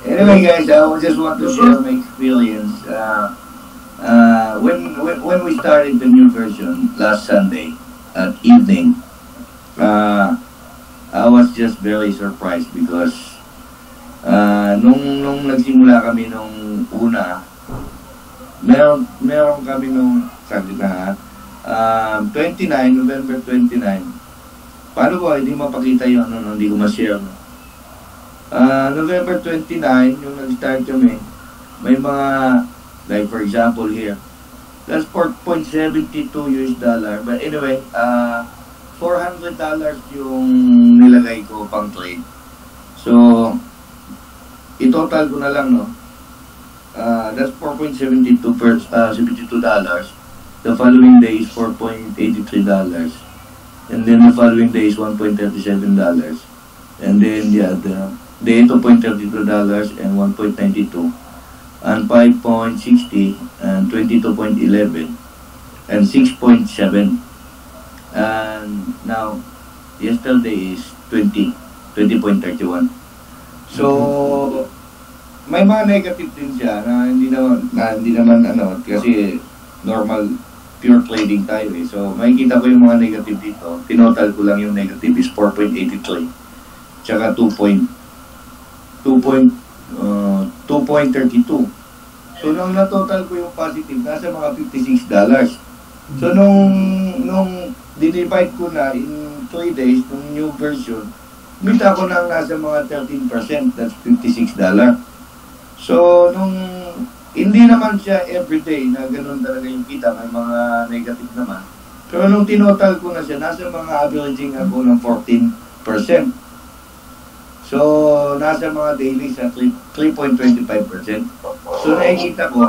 Anyway, guys, I just want to share my experience. When we started the new version last Sunday at evening, I was just very surprised because nung nagsimula kami nung una, meron kami nung sabi na 29, November 29. Paano ko hindi mapakita yung hindi ko ma-share. November 29, yung nag-start kami, may mga, like for example here, that's $4.72 US. But anyway, $400 yung nilagay ko pang trade. So, i-total ko na lang, no? That's $4.72 $72. The following day is $4.83. And then the following day is $1.37. And then, yeah, the $2.32 and $1.92. And 5.60 and 22.11 and 6.7. And now, yesterday is 20.31. So, may mga negative din siya na hindi naman kasi normal pure trading tayo eh. So, makikita ko yung mga negative dito. Tinotal ko lang yung negative is 4.83 tsaka 2.32. So, nung na-total ko yung positive, nasa mga $56. So, nung dinivide ko na in 3 days, nung new version, mita ko na nasa mga 13%, that's $56. So, hindi naman siya everyday na ganun talaga yung kita, may mga negative naman. Pero nung tinotal ko na siya, nasa mga averaging ako ng 14%. So, nasa mga daily sa 3.25%. So, nakikita ko,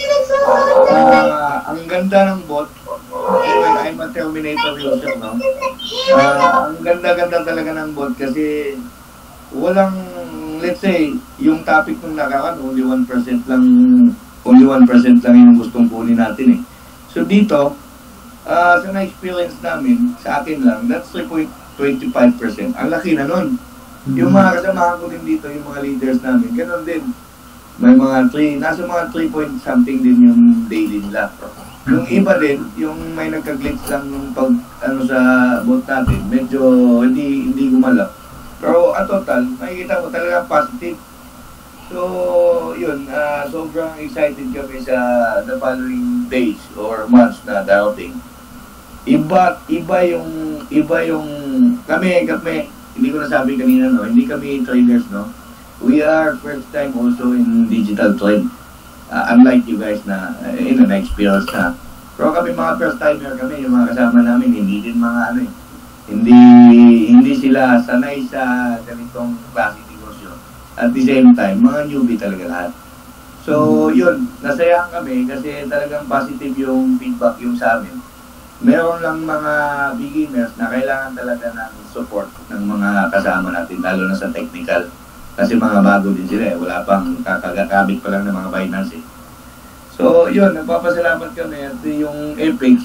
ang ganda ng bot. Anyway, I'm a Terminator user, no? Ang ganda-ganda talaga ng bot kasi walang, let's say, yung topic nung nakaraan, only 1% lang yung gustong kunin natin eh. So, dito, sa na-experience namin, sa akin lang, that's 3.25%. Ang laki na nun. Yung mga kasamahan ko din dito, yung mga leaders namin, ganun din. May mga nasa mga 3 point something din yung daily nila. Yung iba din, yung may nagka-glitch lang yung sa bot natin, medyo hindi gumalaw. Pero at total, makikita ko talaga positive. So, yun, sobrang excited kami sa the following days or months na darating. Iba yung kami, hindi ko nasabi kanina, no? Hindi kami traders, no? We are first time also in digital trade. Unlike you guys na na-experience na. Pero kami mga first timer kami, yung mga kasama namin, hindi din mga hindi sila sanay sa ganitong klaseng negosyo. At the same time, mga newbie talaga lahat. So, yun, nasayahan kami kasi talagang positive yung feedback yung sa amin. Meron lang mga beginners na kailangan talaga ng support ng mga kasama natin, lalo na sa technical. Kasi mga bago din sila eh, wala pang kakagamit pa lang ng mga Binance eh. So, yun, nagpapasalamat kami at yung Apex,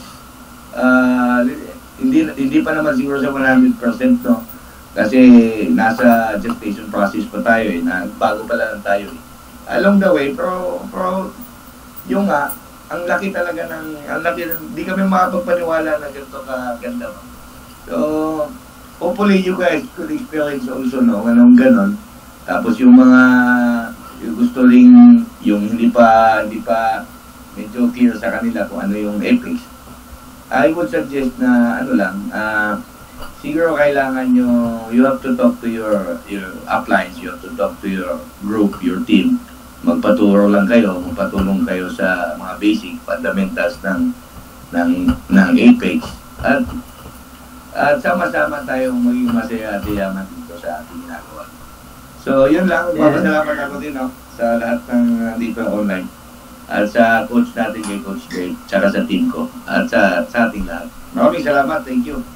hindi pa naman siguro sa 100%, no? Kasi nasa gestation process pa tayo eh, bago pa lang tayo eh. Along the way, pero yung ang laki talaga hindi kami makapagpaniwala na ganito kaganda. So, hopefully you guys could experience also, no? Anong ganon. Tapos yung mga yung gusto ring yung hindi pa medyo clear sa kanila kung ano yung Apex. I would suggest na siguro kailangan you have to talk to your uplines, you have to talk to your group, your team. Magpatulong kayo sa mga basic fundamentals ng Apex at sama-sama tayong maging masaya at yaman dito sa ating ginagawa. So, yun lang. Magpapasalamat ako din sa lahat ng dito online. At sa coach natin kay Coacj, tsaka sa team ko. At sa ating lahat. Maraming salamat. Thank you.